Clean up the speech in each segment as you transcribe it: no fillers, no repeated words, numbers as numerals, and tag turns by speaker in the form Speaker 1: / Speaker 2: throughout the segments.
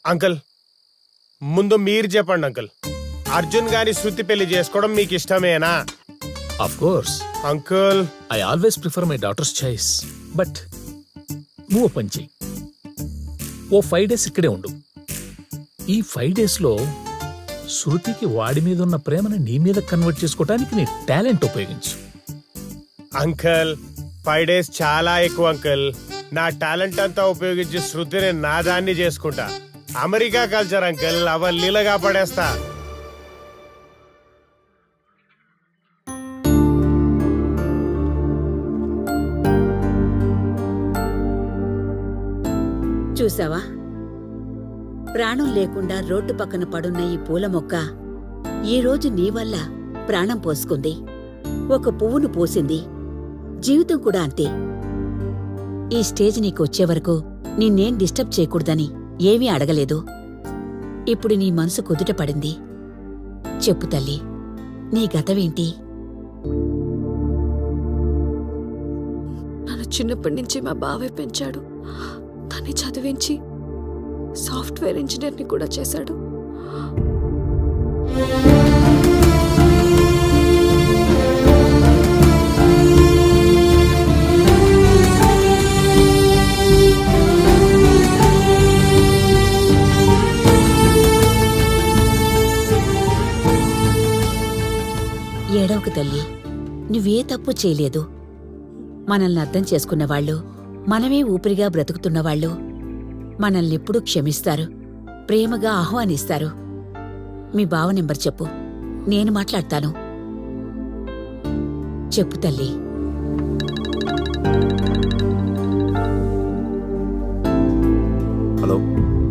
Speaker 1: Uncle ముందు మీరు చెప్పండి అంకుల్, అర్జున్ గారి శృతి పెళ్లి చేసుకోవడం మీకు ఇష్టమేనా?
Speaker 2: Of course
Speaker 1: uncle,
Speaker 2: I always prefer my daughter's choice. But నువ్వు పని చెయ్యి, ఓ 5 days ఇక్కడే ఉండు. ఈ 5 daysలో శృతికి వాడి మీద ఉన్న ప్రేమని నీ మీద కన్వర్ట్ చేసుకోవడానికి నీ టాలెంట్ ఉపయోగించు.
Speaker 1: అంకుల్ 5 days చాలా ఎక్కువ అంకుల్. నా టాలెంట్ అంతా ఉపయోగించి శృతిని నా దాన్ని చేసుకుంటా. అమెరికా కల్చర్ అంకుల్, అవలీలగా పడేస్తా.
Speaker 3: చూసావా, ప్రాణం లేకుండా రోడ్డు పక్కన పడున్న ఈ పూల మొక్క ఈరోజు నీ వల్ల ప్రాణం పోసుకుంది. ఒక పువ్వును పోసింది. జీవితం కూడా అంతే. ఈ స్టేజ్ నీకొచ్చే వరకు నిన్నేం డిస్టర్బ్ చేయకూడదని ఏమీ అడగలేదు. ఇప్పుడు నీ మనసు కుదుట పడింది. చెప్పు తల్లి, నీ గతమేంటి?
Speaker 4: నన్ను చిన్నప్పటి నుంచి మా బావే పెంచాడు. తన్ని చదివించి సాఫ్ట్వేర్ ఇంజనీర్ని కూడా చేశాడు.
Speaker 3: ఏడవకు తల్లి, నువ్వే తప్పు చేయలేదు. మనల్ని అర్థం చేసుకున్నవాళ్ళు, మనమే ఊపిరిగా బ్రతుకుతున్నవాళ్ళు మనల్నెప్పుడూ క్షమిస్తారు, ప్రేమగా ఆహ్వానిస్తారు. మీ బావ నెంబర్ చెప్పు, నేను మాట్లాడతాను. చెప్పు తల్లి.
Speaker 5: హలో,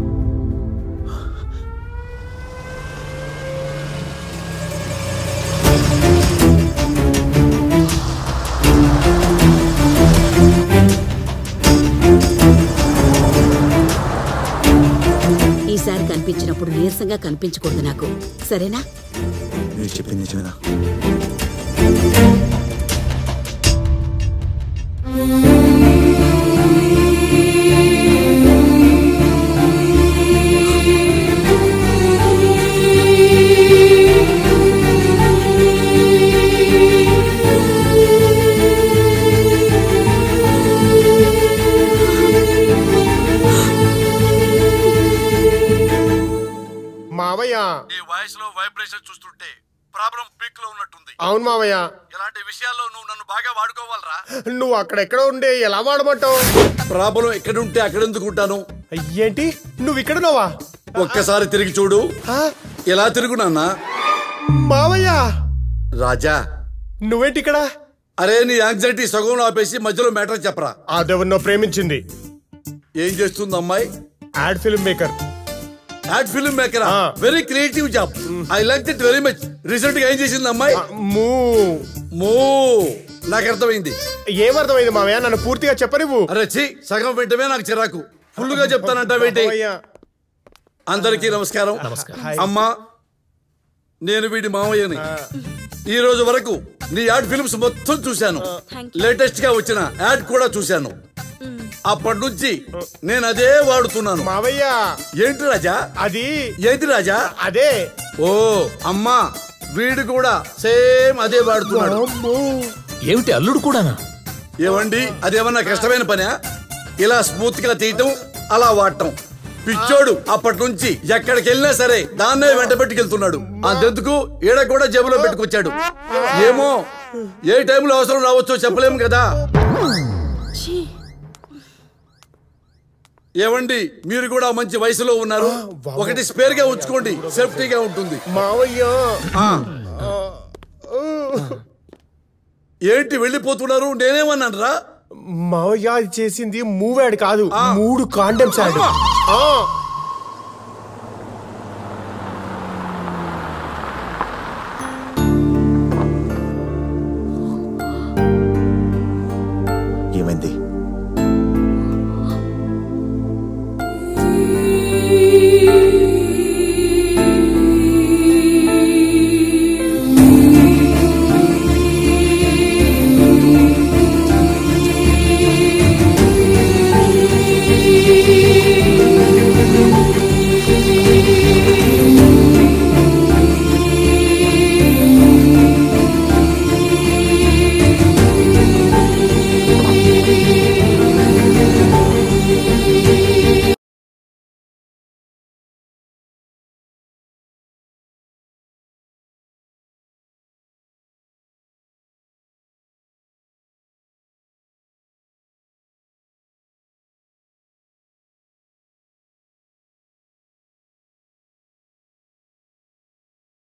Speaker 3: ఈసారి కనిపించినప్పుడు నీరసంగా కనిపించకూడదు నాకు, సరేనా?
Speaker 5: మీరు చెప్పింది నిజమేనా?
Speaker 1: మావయ్య,
Speaker 6: ఈ వాయిస్ లో వైబ్రేషన్ చూస్తుంటే ప్రాబ్లం పీక్ లో ఉన్నట్టుంది.
Speaker 1: అవును మావయ్య,
Speaker 6: ఇలాంటి విషయాల్లో నువ్వు నన్ను బాగా వాడుకోవాలరా.
Speaker 1: నువ్వు అక్కడెక్కడో ఉండే ఎలా వాడమంటావు?
Speaker 6: ప్రాబ్లం ఎక్కడుంటే అక్కడ ఎందుకు ఉంటాను?
Speaker 1: ఏంటి, నువ్వు ఇక్కడున్నావా?
Speaker 6: ఒక్కసారి తిరిగి చూడు. ఎలా తిరుగునా
Speaker 1: మావయ్య?
Speaker 6: రాజా,
Speaker 1: నువ్వేంటి ఇక్కడ?
Speaker 6: అరే, నీ యాంగ్జైటీ సగంలో ఆపేసి మధ్యలో మ్యాటర్ చెప్పరా.
Speaker 1: అదెవరినో ప్రేమించింది.
Speaker 6: ఏం చేస్తుంది అమ్మాయి?
Speaker 1: Ad film maker.
Speaker 6: Ad film మేకరా? Very creative job. I like it very much. Recent గా ఏం చేసింది అమ్మాయి? నాకు అర్థమైంది.
Speaker 1: ఏమర్థమైంది మావయ్య? నన్ను పూర్తిగా చెప్పనివ్వు.
Speaker 6: అరే ఛీ, సగం వెంటనే నాకు చిరాకు. ఫుల్ గా చెప్తానంటావేంటి? అందరికీ నమస్కారం. అమ్మా, నేను వీడి మామయ్యని. ఈ రోజు వరకు నీ యాడ్ ఫిల్మ్స్ మొత్తం చూశాను. లేటెస్ట్ గా వచ్చిన యాడ్ కూడా చూశాను. అప్పటి నుంచి నేను అదే వాడుతున్నాను.
Speaker 1: మావయ్య,
Speaker 6: ఏంటి రాజా
Speaker 1: అది?
Speaker 6: ఏంటి రాజా
Speaker 1: అదే?
Speaker 6: ఓ అమ్మా, వీడు కూడా సేమ్ అదే వాడుతున్నాడు.
Speaker 2: ఏమిటి, అల్లుడు కూడానా?
Speaker 6: ఏవండి, అదేమన్నా కష్టమైన పనా? ఇలా స్మూత్ గా తీయటం, అలా వాడటం. పిచ్చోడు అప్పటి నుంచి ఎక్కడికి వెళ్ళినా సరే దాన్నే వెంట పెట్టుకెళ్తున్నాడు. అంతెందుకు ఈడ కూడా జేబులో పెట్టుకొచ్చాడు. ఏమో ఏ టైంలో అవసరం రావచ్చో చెప్పలేము కదా. ఏవండి, మీరు కూడా మంచి వయసులో ఉన్నారు. ఒకటి స్పేర్ గా ఉంచుకోండి, సేఫ్టీగా ఉంటుంది.
Speaker 1: మావయ్య,
Speaker 6: ఏంటి వెళ్ళిపోతున్నారు? నేనేమన్నాను రా?
Speaker 1: మావయ్య, చేసింది మూవ్ యాడ్ కాదు, 3 కాండమ్స్ యాడ్.